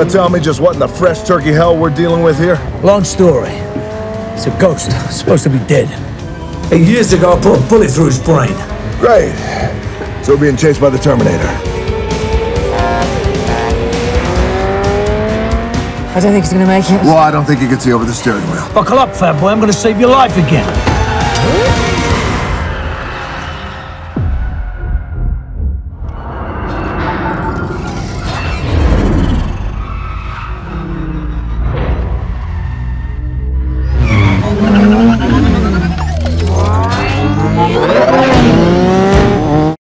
want to tell me just what in the fresh turkey hell we're dealing with here? Long story. It's a ghost. Supposed to be dead. 8 years ago, I put a bullet through his brain. Great. So we're being chased by the Terminator. I don't think he's gonna make it. Well, I don't think you can see over the steering wheel. Buckle up, fat boy. I'm gonna save your life again.